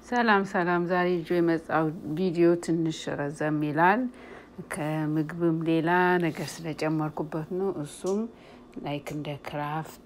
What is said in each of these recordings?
ሰላም ዛሬ የመጣው ቪዲዮ ትንሽ ረዘም ይላል ከምግብም ሌላ ነገር ስለጨመርኩበት ነው እሱም ላይክ እንደ ክራፍት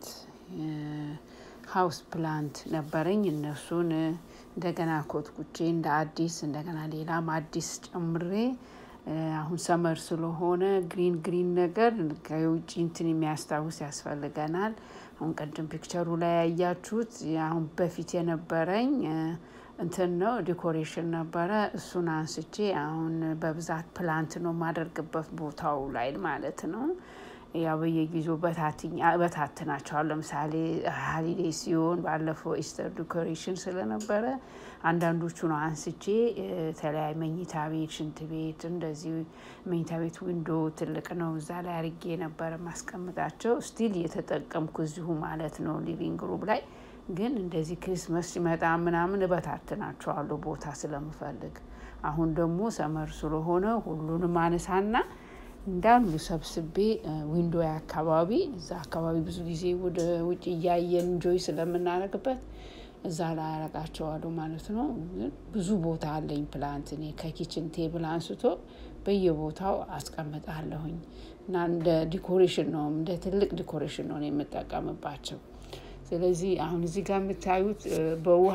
ሃውስ ፕላንት ነበረኝ እነሱን እንደገና ኮትኩቼ እንደ አዲስ እንደገና ሌላም አዲስ ጨምሬ አሁን ሰመር ስለሆነ ግሪን ነገር ከውጪ እንትን የሚያስታውስ ያስፈልገናል አሁን ቀደም ፒክቸሩ ላይ ያያችሁት አሁን በፊት የነበረኝ እንትን ነው ዲኮሬሽን ነበረ እሱን አንስቼ አሁን በብዛት ፕላንት ነው ማደርግበት ቦታው ላይ ማለት ነው ያው በየጊዜው በታትናቸዋል ለምሳሌ ሃሊዴይ ሲሆን ባለፈው ኢስተር ዲኮሬሽን ስለነበረ አንዳንዶቹን አንስቼ ተለያይ መኝታ ቤት ሽንት ቤት እንደዚህ መኝታ ቤት ዊንዶ ትልቅ ነው እዛ ላይ አርጌ ነበር ማስቀመጣቸው ስቲል እየተጠቀምኩ እዚሁ ማለት ነው ሊቪንግ ሩም ላይ ግን እንደዚህ ክሪስማስ ሲመጣ ምናምን በታትናቸዋለሁ ቦታ ስለምፈልግ አሁን ደግሞ ሰመር ስለሆነ ሁሉንም አነሳና እንዳሉ ሰብስቤ ዊንዶ አካባቢ እዛ አካባቢ ብዙ ጊዜ ወደ ውጪ ያየን ጆይ ስለምናረግበት እዛ ላይ አረጋቸዋለሁ ማለት ነው ብዙ ቦታ አለኝ ፕላንት እኔ ከኪችን ቴብል አንስቶ በየቦታው አስቀምጣለሁኝ እና እንደ ዲኮሬሽን ነው እንደ ትልቅ ዲኮሬሽን ነው የምጠቀምባቸው ስለዚህ አሁን እዚህ ጋር የምታዩት በውሃ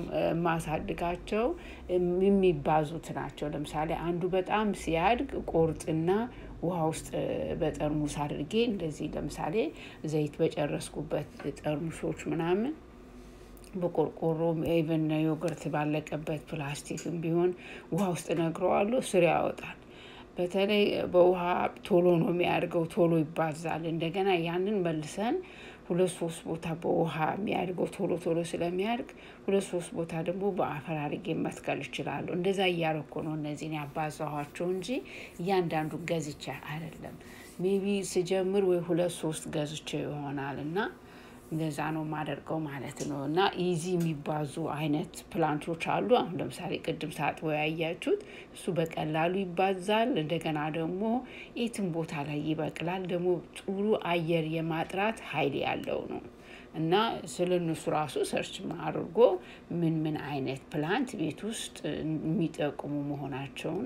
ማሳድጋቸው የሚባዙት ናቸው ለምሳሌ አንዱ በጣም ሲያድግ ቆርጥና ውሃ ውስጥ በጠርሙስ አድርጌ እንደዚህ ለምሳሌ ዘይት በጨረስኩበት ጠርሙሶች ምናምን በቆርቆሮ ኢቭን ዮገርት ባለቀበት ፕላስቲክም ቢሆን ውሃ ውስጥ ነግረዋለሁ ስር ያወጣል በተለይ በውሃ ቶሎ ነው የሚያድገው ቶሎ ይባዛል እንደገና ያንን መልሰን 2-3 ቦታ በውሃ የሚያድገው ቶሎ ስለሚያድግ 2-3 ቦታ ደግሞ በአፈር አድርጌ መትከል ይችላል እንደዛ ያያረኩ ነው እነዚህን ያባዛኋቸው እንጂ ያንዳንዱ ገዝቼ አይደለም ሜቢ ሲጀምር ወይ 2-3 ገዝቼ ይሆናልና እንደዛ ነው ማደርገው ማለት ነው እና ኢዚ የሚባዙ አይነት ፕላንቶች አሉ አሁን ለምሳሌ ቅድም ሳጥቦ ያያችሁት እሱ በቀላሉ ይባዛል እንደገና ደግሞ የትም ቦታ ላይ ይበቅላል ደግሞ ጥሩ አየር የማጥራት ኃይል ያለው ነው እና ስለነሱ ራሱ ሰርች ማድረግ ምን አይነት ፕላንት ቤት ውስጥ የሚጠቅሙ መሆናቸውን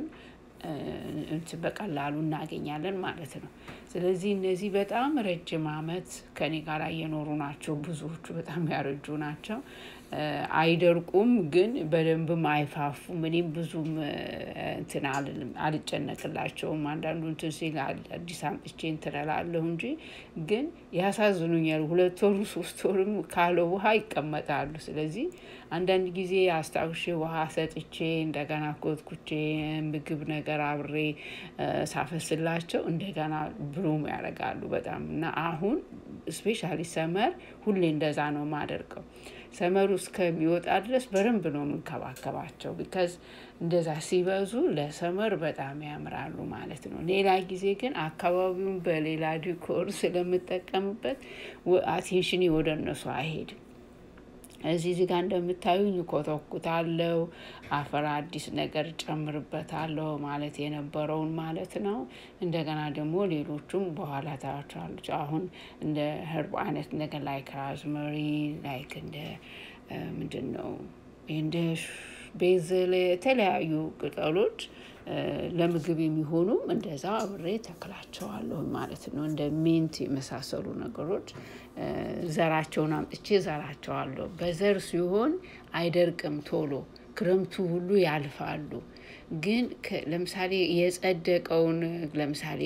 በቀላሉ እናገኛለን ማለት ነው ስለዚህ እነዚህ በጣም ረጅም አመት ከኔ ጋር የኖሩ ናቸው ብዙዎቹ በጣም ያረጁ ናቸው አይደርቁም ግን በደንብ ማይፋፉም እኔም ብዙም እንትን አልጨነቅላቸውም አንዳንዱ እንትን ሲል አዲስ አምጥቼ እንትላላለሁ እንጂ ግን ያሳዝኑኛል 2 ወር 3 ወር ካለ ውሃ ይቀመጣሉ ስለዚህ አንዳንድ ጊዜ አስታውሼ ውሃ ሰጥቼ እንደገና ኮትኩቼ ምግብ ነገር አብሬ ሳፈስላቸው እንደገና ብሉም ያረጋሉ በጣም እና አሁን ስፔሻሊ ሰመር ሁሌ እንደዛ ነው ማደርገው ሰመሩ እስከሚወጣ ድረስ በረንብ ነው መንከባከባቸው because እንደዛ ሲበዙ ለሰመር በጣም ያምራሉ ማለት ነው ሌላ ጊዜ ግን አካባቢውን በሌላ ዲኮር ስለምጠቀምበት አቴንሽን ወደነሱ አይሄድም እዚህ ጋር እንደምታዩኝ ኮተኩታለው አፈር አዲስ ነገር ጨምርበታለሁ ማለት የነበረውን ማለት ነው እንደገና ደግሞ ሌሎቹም በኋላ ታያቸዋለች አሁን እንደ herb አይነት ነገር like rosemary like እንደ ምንድነው እንደ ቤዝል የተለያዩ ቅጠሎች ለምግብ የሚሆኑ እንደዛ አብሬ ተክላቸዋለሁ ማለት ነው እንደ ሚንት የመሳሰሉ ነገሮች ዘራቸውን አምጥቼ ዘራቸዋለሁ በዘር ሲሆን አይደርቅም ቶሎ ክረምቱ ሁሉ ያልፋሉ ግን ለምሳሌ የጸደቀውን ለምሳሌ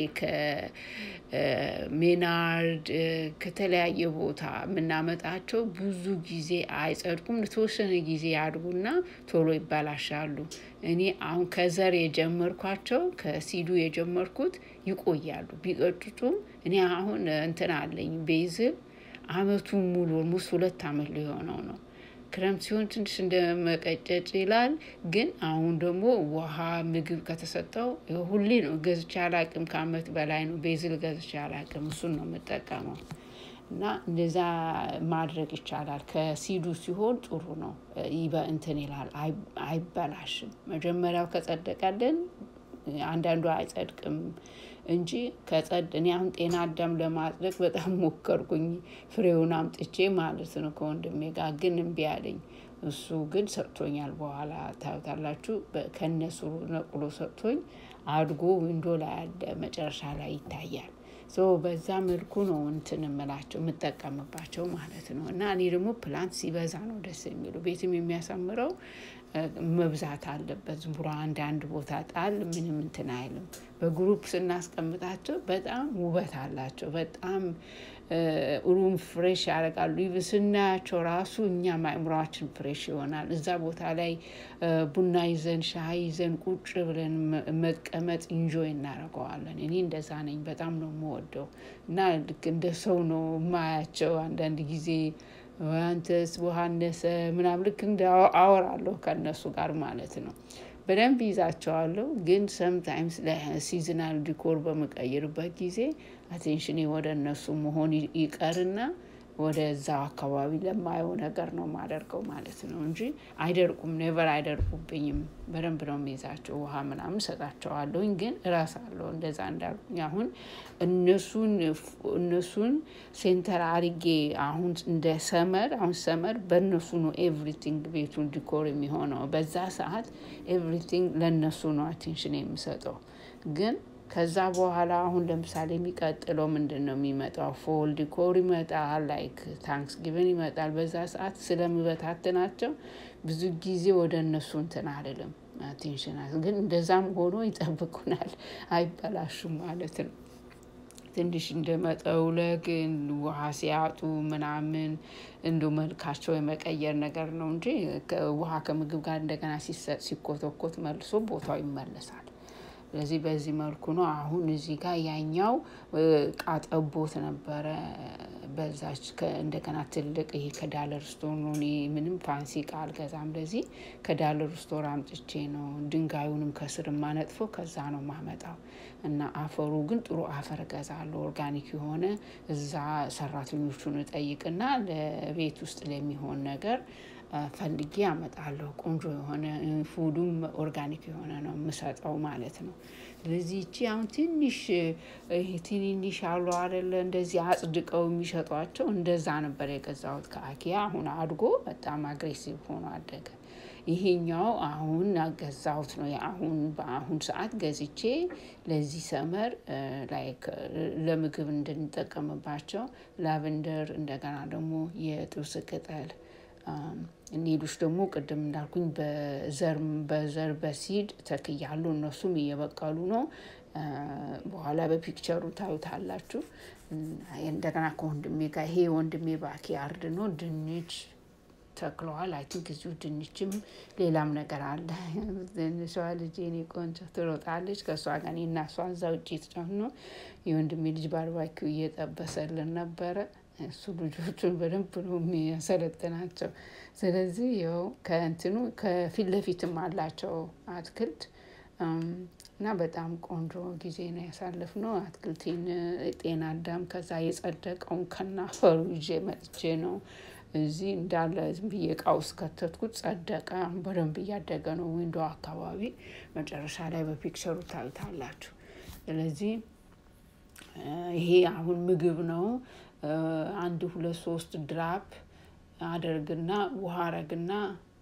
ከሜናርድ ከተለያየ ቦታ ምናመጣቸው ብዙ ጊዜ አይጸድቁም ለተወሰነ ጊዜ ያድጉና ቶሎ ይባላሻሉ እኔ አሁን ከዘር የጀመርኳቸው ከሲዱ የጀመርኩት ይቆያሉ ቢቀጥጡም እኔ አሁን እንትን አለኝ ቤዝል አመቱን ሙሉ ሙስ 2 አመት ሊሆነው ነው ክረምት ሲሆን ትንሽ እንደመቀጨጭ ይላል ግን አሁን ደግሞ ውሃ ምግብ ከተሰጠው ሁሌ ነው ገዝቼ አላቅም ከአመት በላይ ነው ቤዝል ገዝቼ አላቅም እሱን ነው የምጠቀመው እና እንደዛ ማድረግ ይቻላል ከሲዱ ሲሆን ጥሩ ነው እንትን ይላል አይበላሽም መጀመሪያው ከጸደቀልን አንዳንዱ አይጸድቅም እንጂ ከጸድኔ አሁን ጤና አዳም ለማጽደቅ በጣም ሞከርኩኝ ፍሬውን አምጥቼ ማለት ነው ከወንድሜ ጋር ግን እምቢ አለኝ እሱ ግን ሰጥቶኛል በኋላ ታዩታላችሁ ከነሱ ነቅሎ ሰጥቶኝ አድጎ ዊንዶ ላይ አለ መጨረሻ ላይ ይታያል በዛ መልኩ ነው እንትን እምላቸው የምጠቀምባቸው ማለት ነው እና እኔ ደግሞ ፕላንት ሲበዛ ነው ደስ የሚለው ቤትም የሚያሳምረው መብዛት አለበት ዝም ብሎ አንድ ቦታ ጣል ምንም እንትን አይልም በግሩፕ ስናስቀምጣቸው በጣም ውበት አላቸው በጣም ሩም ፍሬሽ ያደርጋሉ ይብስናቸው ራሱ እኛ ማእምሮአችን ፍሬሽ ይሆናል እዛ ቦታ ላይ ቡና ይዘን ሻይ ይዘን ቁጭ ብለን መቀመጥ ኢንጆይ እናደርገዋለን እኔ እንደዛ ነኝ በጣም ነው የምወደው እና ልክ እንደ ሰው ነው ማያቸው አንዳንድ ጊዜ አንተስ ወሃነሰ ምናምን ልክ እንደ አወራለሁ ከነሱ ጋር ማለት ነው በደንብ ይዛቸዋለሁ ግን sometimes ለሲዝናል ዲኮር በመቀየርበት ጊዜ አቴንሽኔ ወደ እነሱ መሆን ይቀርና ወደዛ አካባቢ ለማየው ነገር ነው ማደርገው ማለት ነው እንጂ አይደርቁም ኔቨር አይደርቁብኝም በደንብ ነው የሚይዛቸው ውሃ ምናምን ሰጣቸዋለሁ ግን እራሳለሁ እንደዛ እንዳልኩኝ አሁን እነሱን ሴንተር አርጌ አሁን እንደ ሰመር በእነሱ ነው ኤቭሪቲንግ ቤቱን ዲኮር የሚሆነው በዛ ሰዓት ኤቭሪቲንግ ለነሱ ነው አቴንሽን የሚሰጠው ግን ከዛ በኋላ አሁን ለምሳሌ የሚቀጥለው ምንድነው የሚመጣው ፎል ዲኮር ይመጣል ላይክ ታንክስ ጊቨን ይመጣል በዛ ሰዓት ስለምበታተናቸው ብዙ ጊዜ ወደ እነሱ እንትን አይደለም አቴንሽን ግን እንደዛም ሆኖ ይጠብቁናል አይበላሹም ማለት ነው ትንሽ እንደመጠውለግ ውሃ ሲያጡ ምናምን እንደው መልካቸው የመቀየር ነገር ነው እንጂ ውሃ ከምግብ ጋር እንደገና ሲኮተኮት መልሶ ቦታው ይመለሳል ስለዚህ በዚህ መልኩ ነው አሁን እዚህ ጋር ያኛው ቃጠቦት ነበር በዛች እንደገና ትልቅ ይሄ ከዳለር ስቶር ነው ምንም ፋንሲ ቃል ገዛም ለዚህ ከዳለር ስቶር አምጥቼ ነው ድንጋዩንም ከስር ማነጥፎ ከዛ ነው ማመጣው እና አፈሩ ግን ጥሩ አፈር ገዛለሁ ኦርጋኒክ የሆነ እዛ ሰራተኞቹን ጠይቅና ለቤት ውስጥ ለሚሆን ነገር ፈልጌ አመጣለሁ ቆንጆ የሆነ ፉዱም ኦርጋኒክ የሆነ ነው መስጠው ማለት ነው ስለዚህ እቺ አሁን ትንሽ አሉ አይደለ እንደዚህ አጽድቀው የሚሸጧቸው እንደዛ ነበር የገዛሁት ከአኪያ አሁን አድጎ በጣም አግሬሲቭ ሆኖ አደገ ይሄኛው አሁን አገዛሁት ነው በአሁን ሰዓት ገዝቼ ለዚህ ሰመር ላይክ ለምግብ እንድንጠቀምባቸው ላቨንደር እንደገና ደግሞ የጥብስ ቅጠል ሌሎች ደግሞ ቅድም እንዳልኩኝ በዘር በሲድ ተክያለሁ እነሱም እየበቀሉ ነው በኋላ በፒክቸሩ ታዩታላችሁ እንደገና ከወንድሜ ጋር ይሄ ወንድሜ ባክያርድ ነው ድንች ተክለዋል አይ ቲንክ እዚሁ ድንችም ሌላም ነገር አለ ሰው ልጅ እኔ ቆንጆ ትሮጣለች ከሷ ጋር እኔና እሷ እዛው ነው የወንድሜ ልጅ ባርባኪው እየጠበሰልን ነበረ እሱ ልጆቹን በደንብ ነው የሚያሰለጥናቸው ስለዚህ ያው ከእንትኑ ከፊት ለፊትም አላቸው አትክልት እና በጣም ቆንጆ ጊዜ ነው ያሳለፍነው አትክልቴን ጤና አዳም ከዛ የጸደቀውን ከናፈሩ ይዤ መጥቼ ነው እዚህ እንዳለ ዝም ብዬ ቃውስ ከተትኩት ጸደቀ በደንብ እያደገ ነው ዊንዶ አካባቢ መጨረሻ ላይ በፒክቸሩ ታዩታላችሁ ስለዚህ ይሄ አሁን ምግብ ነው 1 2 3 ድራፕ አደርግና ውሃ አረግና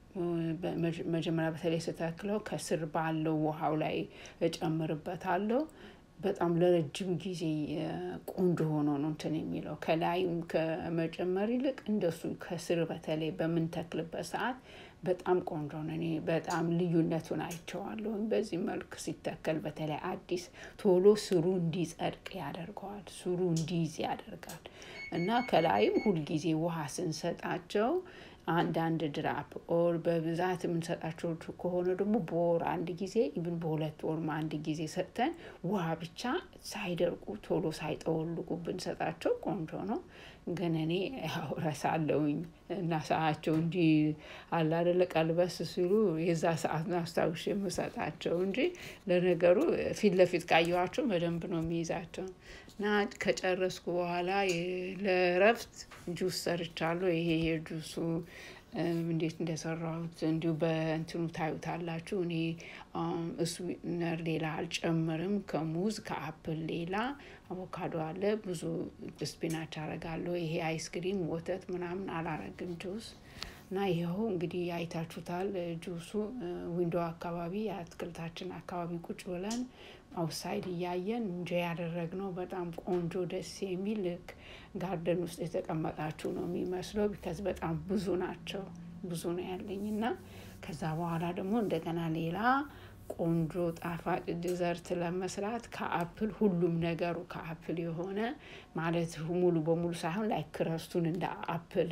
መጀመሪያ በተለይ ስተክለው ከስር ባለው ውሃው ላይ እጨምርበታለሁ በጣም ለረጅም ጊዜ ቆንጆ ሆኖ ነው እንትን የሚለው ከላይም ከመጨመር ይልቅ እንደሱ ከስር በተለይ በመንተክልበት ሰዓት በጣም ቆንጆ ነው እኔ በጣም ልዩነቱን አይቼዋለሁ በዚህ መልኩ ሲተከል በተለይ አዲስ ቶሎ ስሩ እንዲጸድቅ ያደርጋል ስሩ እንዲይዝ ያደርጋል እና ከላይም ሁሉ ጊዜ ውሃ ስንሰጣቸው አንድ ድራፕ ኦር በብዛት የምንሰጣቸው ከሆነ ደግሞ በወር አንድ ጊዜ ኢቭን በሁለት ወር አንድ ጊዜ ሰጥተን ውሃ ብቻ ሳይደርቁ ቶሎ ሳይጠወልጉ ብንሰጣቸው ቆንጆ ነው ግን እኔ ረሳለሁኝ እና ሰዓቸው እንጂ አለ አይደለ ቀልበስ ሲሉ የዛ ሰዓት ነው አስታውሼ የምሰጣቸው እንጂ ለነገሩ ፊት ለፊት ካየኋቸው በደንብ ነው የሚይዛቸው እና ከጨረስኩ በኋላ ለረፍት ጁስ ሰርቻለሁ ይሄ የጁሱ እንዴት እንደሰራሁት እንዲሁ በእንትኑ ታዩታላችሁ እኔ እሱ ሌላ አልጨምርም ከሙዝ ከአፕል ሌላ አቮካዶ አለ ብዙ ስፒናች አረጋለሁ ይሄ አይስክሪም ወተት ምናምን አላረግም ጁስ እና ይሄው እንግዲህ አይታችሁታል ጁሱ ዊንዶ አካባቢ አትክልታችን አካባቢ ቁጭ ብለን አውትሳይድ እያየን እንጂ ያደረግነው በጣም ቆንጆ ደስ የሚል ጋርደን ውስጥ የተቀመጣችሁ ነው የሚመስለው ቢካዝ በጣም ብዙ ነው ያለኝና ከዛ በኋላ ደግሞ እንደገና ሌላ ቆንጆ ጣፋጭ ዲዘርት ለመስራት ከአፕል ሁሉም ነገሩ ከአፕል የሆነ ማለት ሙሉ በሙሉ ሳይሆን ላይ ክረስቱን እንደ አፕል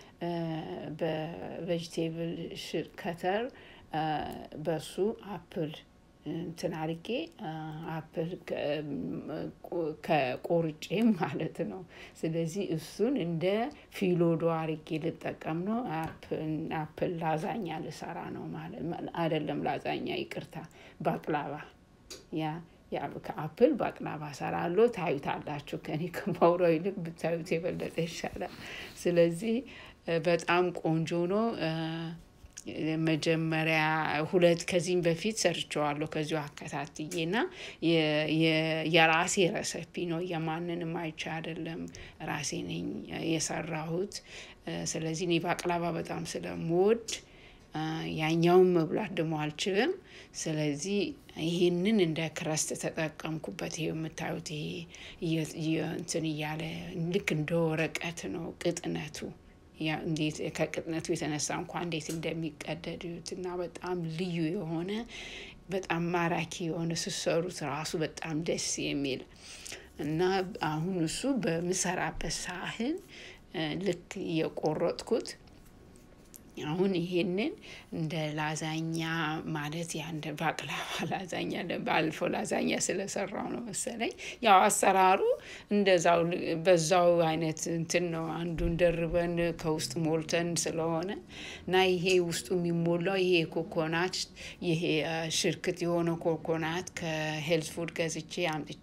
በቬጂቴብል ከተር በሱ አፕል እንትን አርጌ አፕል ከቆርጬ ማለት ነው ስለዚህ እሱን እንደ ፊሎዶ አርጌ ልጠቀም ነው አፕል ላዛኛ ልሰራ ነው ማለት አይደለም ላዛኛ ይቅርታ ባቅላባ ያ ከአፕል ባቅላባ ሰራለሁ ታዩታላችሁ ከኔ ከማውራው ይልቅ ብታዩት የበለጠ ይሻላል ስለዚህ በጣም ቆንጆ ነው መጀመሪያ ሁለት ከዚህም በፊት ሰርቻለሁ ከዚሁ አከታትዬና የራሴ ሬሲፒ ነው የማንንም አይቼ አይደለም ራሴ ነኝ የሰራሁት ስለዚህ እኔ ባቅላባ በጣም ስለምወድ ያኛውን መብላት ደግሞ አልችልም ስለዚህ ይሄንን እንደ ክረስት ተጠቀምኩበት ይሄ የምታዩት ይሄ እንትን ይያለ ልክ እንደ ወረቀት ነው ቅጥነቱ ያ እንዴት ከቅጥነቱ የተነሳ እንኳን እንዴት እንደሚቀደዱትና በጣም ልዩ የሆነ በጣም ማራኪ የሆነ ሲሰሩት ራሱ በጣም ደስ የሚል እና አሁን እሱ በመሰራበት ሳህን ልክ የቆረጥኩት አሁን ይሄንን እንደ ላዛኛ ማለት ያንደ ባቅላባ ላዛኛ ለባልፎ ላዛኛ ስለሰራው ነው መሰለኝ ያው አሰራሩ እንደዛው በዛው አይነት እንትን ነው አንዱን ደርበን ከውስጥ ሞልተን ስለሆነ እና ይሄ ውስጡ የሚሞላው ይሄ ኮኮናት ይሄ ሽርክት የሆነ ኮኮናት ከሄልዝ ፉድ ገዝቼ አምጥቼ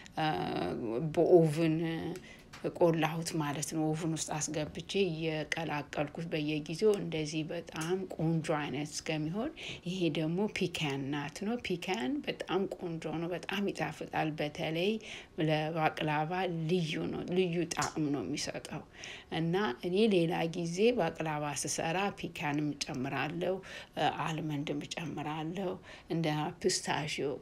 በኦቭን ቆላሁት ማለት ነው ኦቭን ውስጥ አስገብቼ የቀላቀልኩት በየጊዜው እንደዚህ በጣም ቆንጆ አይነት እስከሚሆን ይሄ ደግሞ ፒካን ናት ነው ፒካን በጣም ቆንጆ ነው በጣም ይጣፍጣል በተለይ ለባቅላባ ልዩ ጣዕም ነው የሚሰጠው እና እኔ ሌላ ጊዜ ባቅላባ ስሰራ ፒካንም ጨምራለሁ አልመንድም ጨምራለሁ እንደ ፒስታሺዮ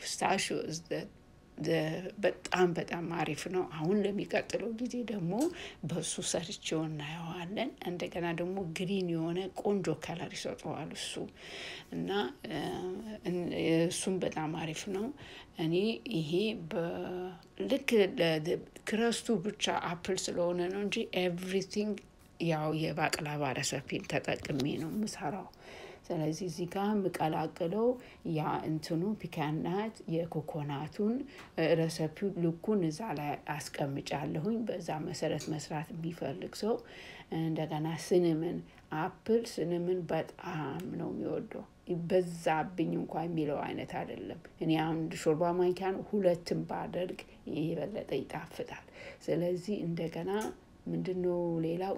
በጣም አሪፍ ነው አሁን ለሚቀጥለው ጊዜ ደግሞ በሱ ሰርቼው እናየዋለን እንደገና ደግሞ ግሪን የሆነ ቆንጆ ከለር ይሰጠዋል እሱ እና እሱም በጣም አሪፍ ነው እኔ ይሄ በልክ ክረስቱ ብቻ አፕል ስለሆነ ነው እንጂ ኤቭሪቲንግ ያው የባቅላባ ሬሲፒን ተጠቅሜ ነው የምሰራው ስለዚህ እዚህ ጋር መቀላቀለው ያ እንትኑ ፒካናት የኮኮናቱን ሬሲፒው ልኩን እዛ ላይ አስቀምጫለሁኝ በዛ መሰረት መስራት የሚፈልግ ሰው እንደገና ሲነመን በጣም ነው የሚወደው ይበዛብኝ እንኳን የሚለው አይነት አይደለም እኔ አንድ ሾርባ ማንኪያ ሁለትም ባደርግ ይበለጠ ይጣፍጣል ስለዚህ እንደገና ምንድነው ሌላው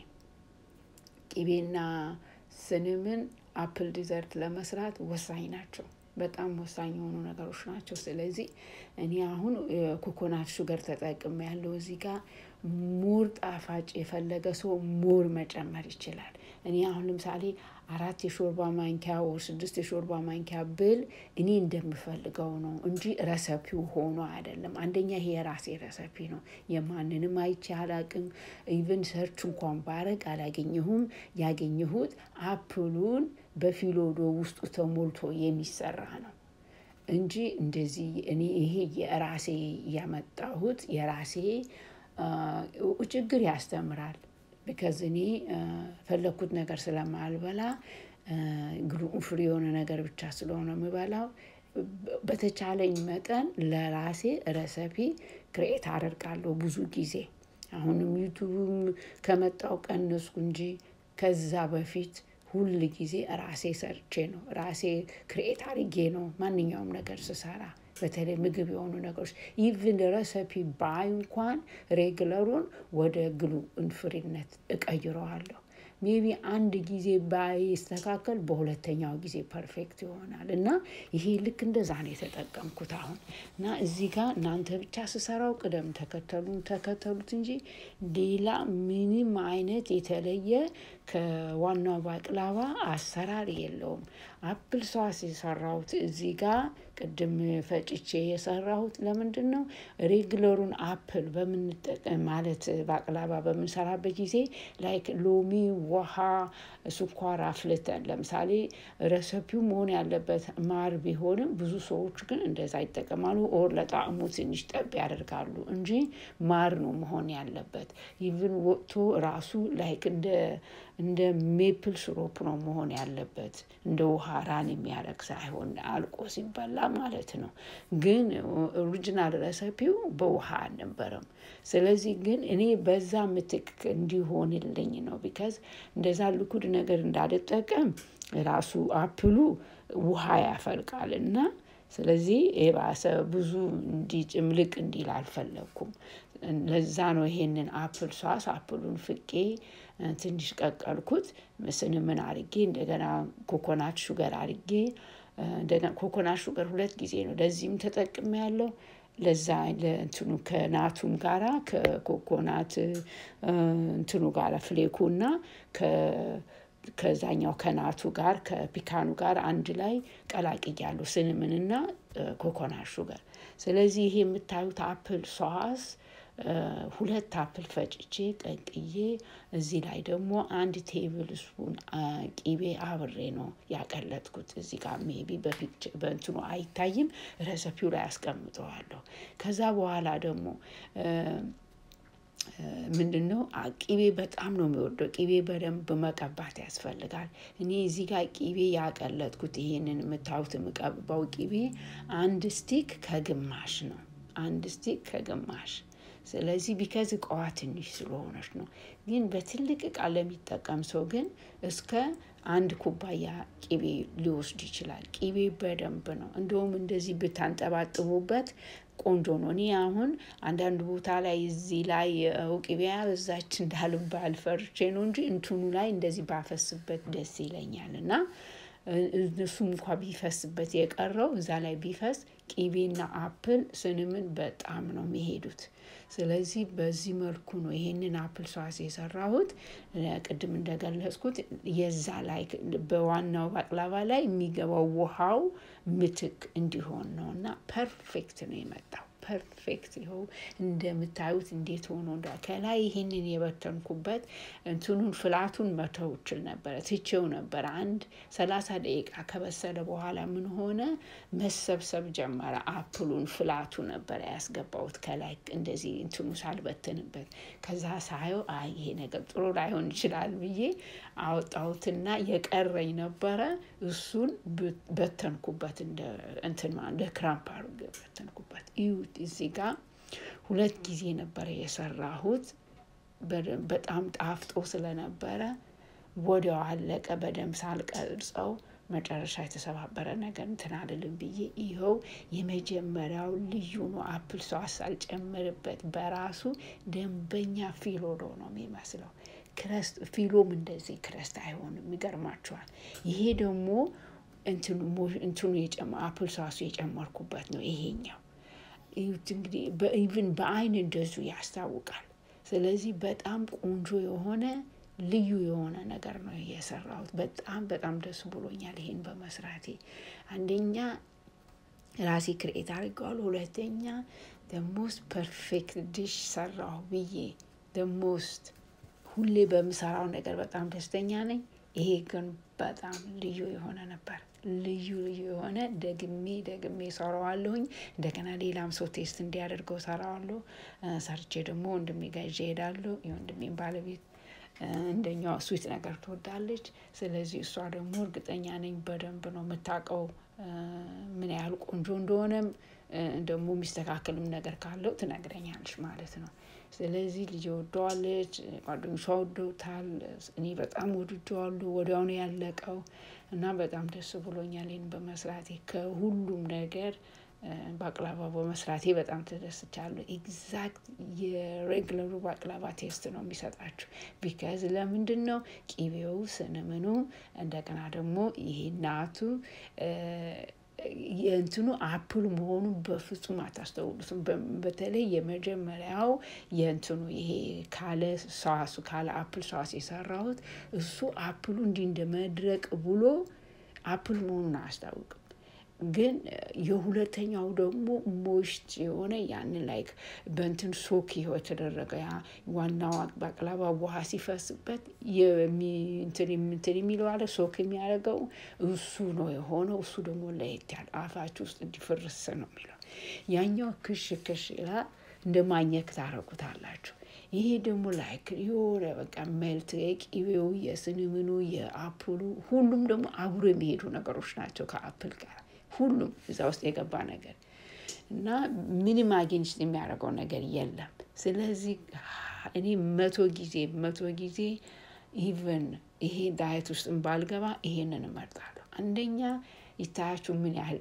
ቂቤና ሲነመን አፕል ዲዘርት ለመስራት ወሳኝ ናቸው በጣም ወሳኝ የሆኑ ነገሮች ናቸው ስለዚህ እኔ አሁን ኮኮናት ሹገር ተጠቅሜያለሁ እዚህ ጋር ሞር ጣፋጭ የፈለገ ሰው ሞር መጨመር ይችላል እኔ አሁን ለምሳሌ 4 የሾርባ ማንኪያ ወይ 6 የሾርባ ማንኪያ ብል እኔ እንደምፈልገው ነው እንጂ ሬሲፒው ሆኖ አይደለም አንደኛ ይሄ የራሴ ሬሲፒ ነው የማንንም አይቼ አላቅም ኢቭን ሰርች እንኳን ባረግ አላገኘሁም ያገኘሁት አፕሉን በፊሎዶ ውስጥ ተሞልቶ የሚሰራ ነው እንጂ እንደዚህ እኔ ይሄ የራሴ ያመጣሁት የራሴ ችግር ያስተምራል because እኔ ፈለኩት ነገር ስለማልበላ ግሉተን ፍሪ የሆነ ነገር ብቻ ስለሆነ የምበላው በተቻለኝ መጠን ለራሴ ሬሲፒ ክሬት አደርጋለሁ ብዙ ጊዜ አሁንም ዩቲዩብ ከመጣው ቀንስኩ እንጂ ከዛ በፊት ሁሉ ጊዜ ራሴ ሰርቼ ነው ራሴ ክሬት አድርጌ ነው ማንኛውም ነገር ስሰራ በተለይ ምግብ የሆኑ ነገሮች ኢቭን ሬሲፒ ባይ እንኳን ሬጉላሩን ወደ ግሉተን ፍሪነት እቀይረዋለሁ ሜቢ አንድ ጊዜ ባይ ይስተካከል በሁለተኛው ጊዜ ፐርፌክት ይሆናል እና ይሄ ልክ እንደዛ ነው የተጠቀምኩት አሁን እና እዚህ ጋር እናንተ ብቻ ስሰራው ተከተሉት እንጂ ሌላ ምንም አይነት የተለየ ከዋናው ባቅላባ አሰራር የለውም። አፕል ሷስ የሰራሁት እዚህ ጋር ቅድም ፈጭቼ የሰራሁት ለምንድነው ሬጉለሩን አፕል በምንጠቀም ማለት ባቅላባ በምንሰራበት ጊዜ ላይክ ሎሚ ውሃ ስኳር አፍልተን ለምሳሌ ረሲፒው መሆን ያለበት ማር ቢሆንም ብዙ ሰዎች ግን እንደዛ ይጠቀማሉ ኦር ለጣዕሙ ትንሽ ጠብ ያደርጋሉ እንጂ ማር ነው መሆን ያለበት። ኢቭን ወጥቶ ራሱ ላይክ እንደ ሜፕል ሲሮፕ ነው መሆን ያለበት እንደ ውሃ ራን የሚያደርግ ሳይሆን አልቆ ሲበላ ማለት ነው። ግን ኦሪጂናል ረሲፒው በውሃ አልነበረም። ስለዚህ ግን እኔ በዛ ምትክ እንዲሆንልኝ ነው ቢካዝ እንደዛ ልኩድ ነገር እንዳልጠቀም ራሱ አፕሉ ውሃ ያፈልቃልና ስለዚህ የባሰ ብዙ እንዲጭምልቅ እንዲል አልፈለኩም። ለዛ ነው ይሄንን አፕል ሷስ አፕሉን ፍቄ ትንሽ ቀቀልኩት ምን አድርጌ እንደገና ኮኮናት ሹገር አድርጌ እንደገና ኮኮናት ሹገር 2 ጊዜ ነው ለዚህም ተጠቅሜያለሁ። ለዛ ለእንትኑ ከናቱም ጋራ ከኮኮናት እንትኑ ጋራ ፍሌኩና ከዛኛው ከናቱ ጋር ከፒካኑ ጋር አንድ ላይ ቀላቅያለሁ ሲናመንና ኮኮናት ሹገር። ስለዚህ ይሄ የምታዩት አፕል ሷስ 2 አፕል ፈጭቼ ቀቅዬ እዚህ ላይ ደግሞ 1 ቴብል ስፑን ቂቤ አብሬ ነው ያቀለጥኩት። እዚህ ጋር ሜቢ በፒክቸር በእንትኑ አይታይም ረሲፒው ላይ አስቀምጠዋለሁ። ከዛ በኋላ ደግሞ ምንድነው ቂቤ በጣም ነው የሚወደው ቂቤ በደንብ መቀባት ያስፈልጋል። እኔ እዚህ ጋር ቂቤ ያቀለጥኩት ይሄንን የምታዩት የምቀባው ቂቤ 1 ስቲክ ከግማሽ ነው 1 ስቲክ ከግማሽ። ስለዚህ ቢካዝ እቃዋ ትንሽ ስለሆነች ነው። ግን በትልቅ እቃ ለሚጠቀም ሰው ግን እስከ 1 ኩባያ ቂቤ ሊወስድ ይችላል። ቂቤ በደንብ ነው እንደውም እንደዚህ ብታንጠባጥቡበት ቆንጆ ነው። እኔ አሁን አንዳንድ ቦታ ላይ እዚህ ላይ ቂቤ ያበዛች እንዳልባል ፈርቼ ነው እንጂ እንትኑ ላይ እንደዚህ ባፈስበት ደስ ይለኛልና እነሱም እንኳን ቢፈስበት የቀረው እዛ ላይ ቢፈስ ቂቤና አፕል ሲናመን በጣም ነው የሚሄዱት። ስለዚህ በዚህ መልኩ ነው ይሄንን አፕል ሷስ የሰራሁት። ቅድም እንደገለጽኩት የዛ ላይ በዋናው ባቅላባ ላይ የሚገባው ውሃው ምትክ እንዲሆን ነውና ፐርፌክት ነው የመጣው። ፐርፌክት ይኸው እንደምታዩት እንዴት ሆኖ ከላይ ይሄንን የበተንኩበት እንትኑን ፍላቱን መተው ይችል ነበር ትቼው ነበር። 30 ደቂቃ ከበሰለ በኋላ ምን ሆነ መሰብሰብ ጀመረ። አፕሉን ፍላቱ ነበር ያስገባውት ከላይ እንደዚህ እንትኑ ሳልበትንበት። ከዛ ሳየው አይ ይሄ ነገር ጥሩ ላይሆን ይችላል ብዬ አወጣሁትና የቀረኝ ነበረ እሱን በተንኩበት እንደ ክራምፕ አድርጌ በተንኩበት። እዚህ ጋር 2 ጊዜ ነበር የሰራሁት። በጣም ጣፍጦ ስለነበረ ወዲያው አለቀ። በደንብ ሳልቀርጸው መጨረሻ የተሰባበረ ነገር እንትን አልልም ብዬ ይኸው የመጀመሪያው ልዩ ነው። አፕል ሷስ አልጨምርበት በራሱ ደንበኛ ፊሎዶ ነው የሚመስለው። ክረስት ፊሎም እንደዚህ ክረስት አይሆንም ይገርማችኋል። ይሄ ደግሞ እንትኑ አፕል ሷሱ የጨመርኩበት ነው ይሄኛው። እንግዲህ ኢቭን በአይን እንደዚሁ ያስታውቃል። ስለዚህ በጣም ቆንጆ የሆነ ልዩ የሆነ ነገር ነው የሰራሁት። በጣም ደስ ብሎኛል ይሄን በመስራቴ። አንደኛ ራሴ ክሬት አድርጌዋለሁ። ሁለተኛ the most perfect dish ሰራሁ ብዬ the most ሁሌ በምሰራው ነገር በጣም ደስተኛ ነኝ። ይሄ ግን በጣም ልዩ የሆነ ነበር። ልዩ የሆነ ደግሜ ሰራዋለሁኝ። እንደገና ሌላም ሰው ቴስት እንዲያደርገው ሰራዋለሁ። ሰርቼ ደግሞ ወንድሜ ጋር ይዤ እሄዳለሁ። የወንድሜን ባለቤት እንደኛው ስዊት ነገር ትወዳለች። ስለዚህ እሷ ደግሞ እርግጠኛ ነኝ በደንብ ነው የምታውቀው ምን ያህል ቆንጆ እንደሆነም ደግሞ የሚስተካከልም ነገር ካለው ትነግረኛለች ማለት ነው። ስለዚህ ልጅ ወደዋለች፣ ጓደኞቿ ወደውታል፣ እኔ በጣም ወድጄዋለሁ። ወዲያው ነው ያለቀው እና በጣም ደስ ብሎኛል ይሄን በመስራቴ። ከሁሉም ነገር ባቅላባ በመስራቴ በጣም ተደስቻለሁ። ኤግዛክት የሬጉላሩ ባቅላባ ቴስት ነው የሚሰጣችሁ። ቢካዝ ለምንድነው ቂቤው ሲናመኑ እንደገና ደግሞ ይሄ ናቱ የእንትኑ አፕል መሆኑን በፍጹም አታስተውሉትም። በተለይ የመጀመሪያው የእንትኑ ይሄ ካለ ሷሱ ካለ አፕል ሷስ የሰራሁት እሱ አፕሉ እንዲህ እንደመድረቅ ብሎ አፕል መሆኑን አያስታውቅም። ግን የሁለተኛው ደግሞ ሞይስት የሆነ ያንን ላይክ በእንትን ሶክ የተደረገ ያ ዋናው ባቅላባ ውሃ ሲፈስበት እንትን የሚለው አለ ሶክ የሚያደርገው እሱ ነው የሆነው። እሱ ደግሞ ለየት ያለ አፋችሁ ውስጥ እንዲፈርስ ነው የሚለው። ያኛው ክሽ ይላል እንደማኘክ ታረጉታላችሁ። ይሄ ደግሞ ላይክ የሆነ በቃ ሜልት የቂቤው የስንምኑ የአፕሉ ሁሉም ደግሞ አብሮ የሚሄዱ ነገሮች ናቸው ከአፕል ጋር ሁሉም እዛ ውስጥ የገባ ነገር እና ምንም አጌንስት የሚያደርገው ነገር የለም። ስለዚህ እኔ 100 ጊዜ ኢቭን ይሄ ዳይት ውስጥ ባልገባ ይሄንን እመርጣለሁ። አንደኛ ይታያችሁ ምን ያህል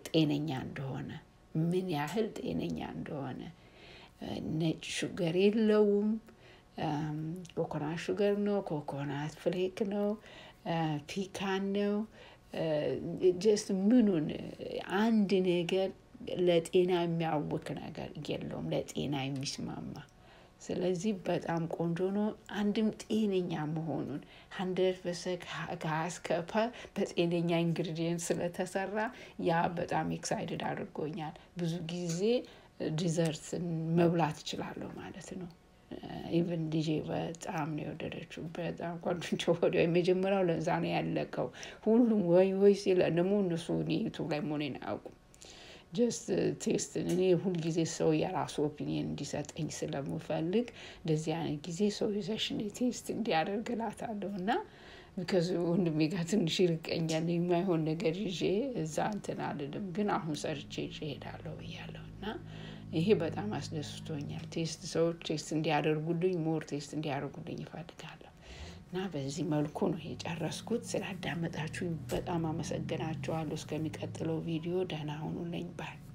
ጤነኛ እንደሆነ ነጭ ሹገር የለውም። ኮኮናት ሹገር ነው፣ ኮኮናት ፍሌክ ነው፣ ፒካን ነው። ጀስት ምኑን አንድ ነገር ለጤና የሚያውክ ነገር የለውም፣ ለጤና የሚስማማ። ስለዚህ በጣም ቆንጆ ነው። አንድም ጤነኛ መሆኑን 100% ከአስከፈ በጤነኛ ኢንግሪዲየንት ስለተሰራ ያ በጣም ኤክሳይትድ አድርጎኛል። ብዙ ጊዜ ዲዘርት መብላት እችላለሁ ማለት ነው። ኢቭን ዲጄ በጣም ነው የወደደችው። በጣም ጓደኞቼ ወዲያው የመጀመሪያው ለዛ ነው ያለቀው። ሁሉም ወይ ሲል ደግሞ እነሱ ዩቱብ ላይ መሆኔን አያውቁም። ጀስት ቴስት እኔ ሁል ጊዜ ሰው የራሱ ኦፒኒየን እንዲሰጠኝ ስለምፈልግ እንደዚህ አይነት ጊዜ ሰው ይዘሽን ቴስት እንዲያደርግላታለሁ እና because ወንድሜ ጋር ትንሽ ይርቀኛል የማይሆን ነገር ይዤ እዛ እንትን አልልም። ግን አሁን ሰርቼ ይዤ እሄዳለሁ ብያለሁ እና ይሄ በጣም አስደስቶኛል። ሰዎች ቴስት እንዲያደርጉልኝ ሞር ቴስት እንዲያደርጉልኝ እፈልጋለሁ እና በዚህ መልኩ ነው የጨረስኩት። ስላዳመጣችሁኝ በጣም አመሰግናችኋለሁ። እስከሚቀጥለው ቪዲዮ ደህና ሁኑልኝ ባይ